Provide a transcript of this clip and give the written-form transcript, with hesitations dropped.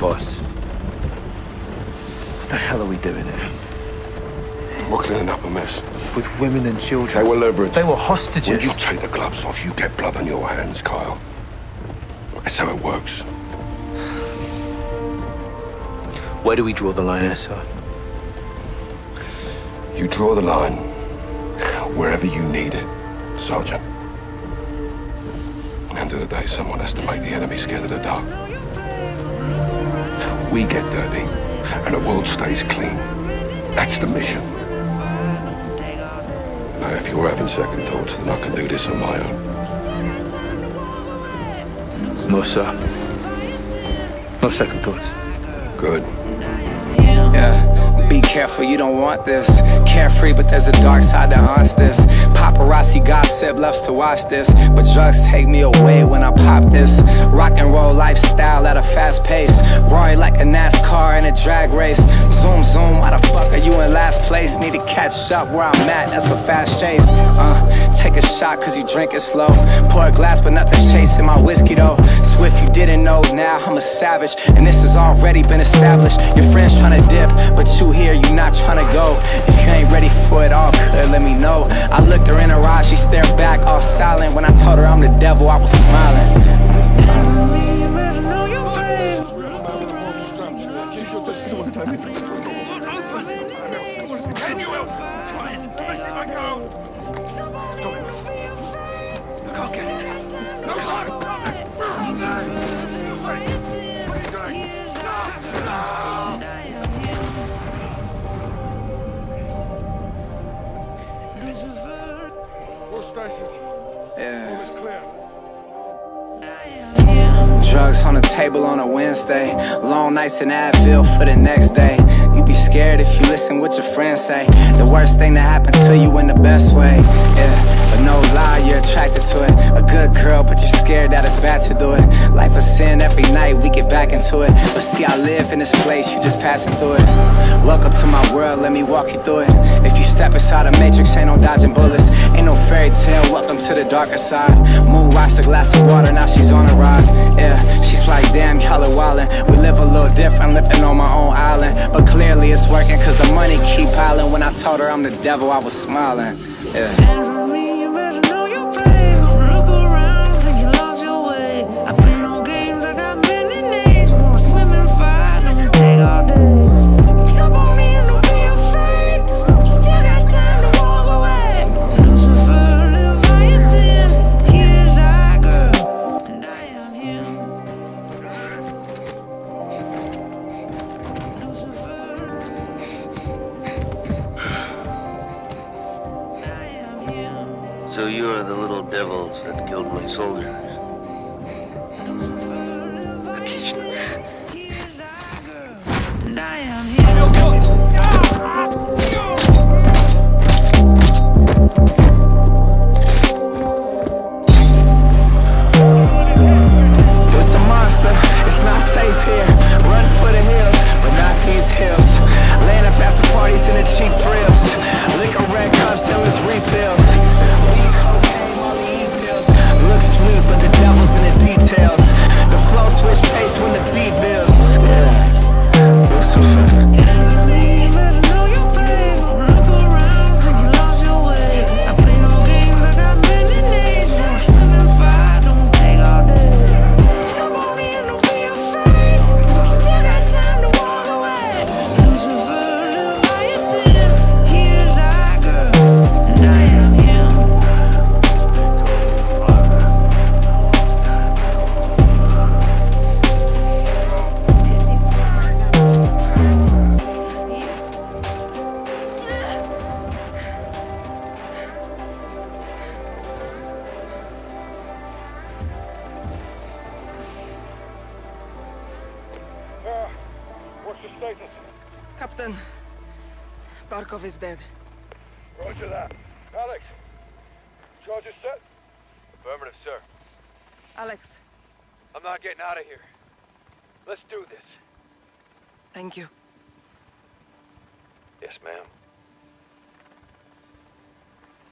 boss. What the hell are we doing here? We're cleaning up a mess. With women and children. They were leveraged. They were hostages. When you take the gloves off, you get blood on your hands, Kyle. That's how it works. Where do we draw the line, sir? You draw the line wherever you need it, Sergeant. End of the day, someone has to make the enemy scared of the dark. We get dirty, and the world stays clean. That's the mission. Now, if you're having second thoughts, then I can do this on my own. No, sir. No second thoughts. Good. Yeah, be careful, you don't want this. Carefree, but there's a dark side that haunts this. Paparazzi gossip loves to watch this, but drugs take me away when I pop this. Rock and roll lifestyle at a fast pace. Roy like a NASCAR in a drag race. Zoom, zoom, why the fuck are you in last place? Need to catch up where I'm at, that's a fast chase. Take a shot cause you drink it slow. Pour a glass but nothing's chasing my whiskey though. So if you didn't know, now I'm a savage, and this has already been established. Your friends tryna dip, but you here, you not tryna go. If you ain't ready for it all, good, let me know. I looked her in her eyes, she stared back all silent. When I told her I'm the devil, I was smiling. Yeah. Drugs on the table on a Wednesday. Long nights in Advil for the next day. You be scared if you listen what your friends say. The worst thing that happened to you in the best way. Yeah, but no lie, you're attracted to it. A good girl, but you're scared that it's bad to do it. Life a sin, every night we get back into it. But see, I live in this place, you just passing through it. Welcome to my world, let me walk you through it. If you step inside a matrix, ain't no dodging bullets. Ain't no fairy tale, welcome to the darker side. Moon rocks a glass of water, now she's on a ride. Yeah, she's like, damn, y'all are wildin'. We live a little different, living on my own island. But clearly it's working, cause the money keep piling. When I told her I'm the devil, I was smiling. Yeah. So you are the little devils that killed my soldiers. There's a monster, it's not safe here. Run for the hills, but not these hills. Laying up after parties in the cheap thrills. Liquor red cups, endless refills. Look sweet, but the devil's in the details. The flow switch pace when the beat builds. Yeah, Lucifer. What's the status? Captain, Barkov is dead. Roger that. Alex, charges set? Affirmative, sir. Alex, I'm not getting out of here. Let's do this. thank you. Yes, ma'am.